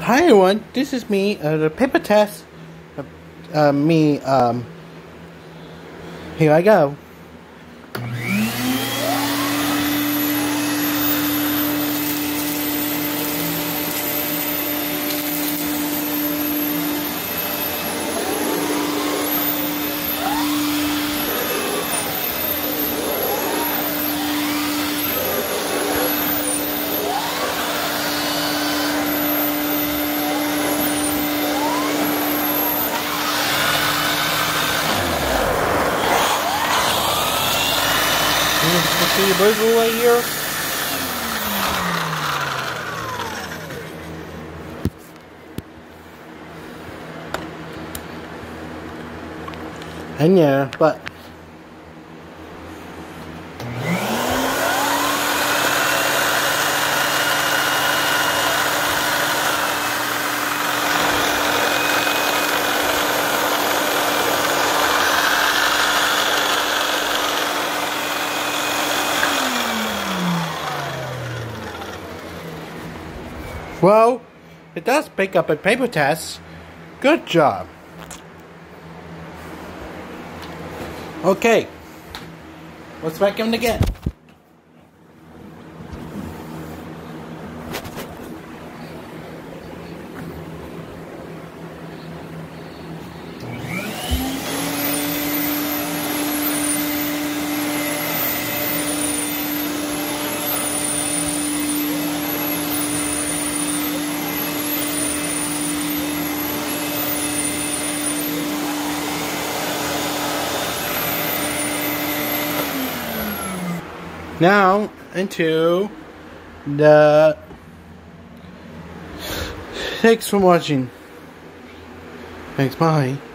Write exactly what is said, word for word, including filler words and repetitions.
Hi everyone, this is me, uh, the paper test. Uh, uh, me, um, here I go. You see the burger right here? And yeah, but well, it does pick up a paper test. Good job. Okay, let's vacuum again. Now into the. Thanks for watching. Thanks, bye.